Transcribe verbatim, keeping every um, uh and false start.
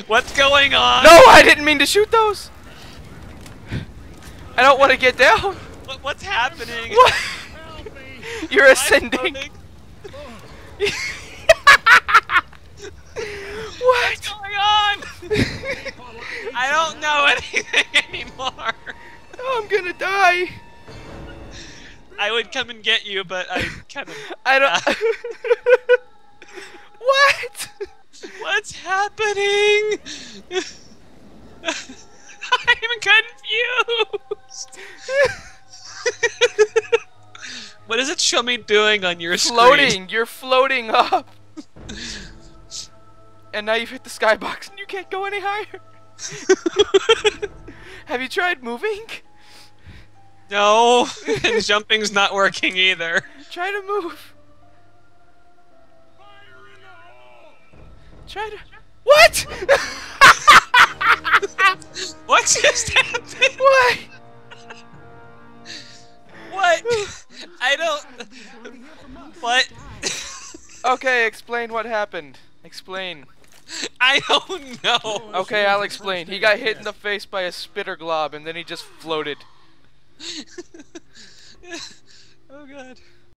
What's going on? No, I didn't mean to shoot those. I don't want to get down. What, what's happening? What? You're Am I ascending. floating? What's What? going on? I don't know anything anymore. Oh, I'm gonna die. I would come and get you, but I kind of. I don't. What? What's happening? I'm confused. What does it show me doing on your Floating. screen? You're floating up. And now you've hit the skybox and you can't go any higher. Have you tried moving? No, and jumping's not working either. Try to move. Try to. What? What just happened? What? What? I don't. What? Okay, explain what happened. Explain. I don't know. Okay, I'll explain. He got hit in the face by a spitter glob and then he just floated. Oh god.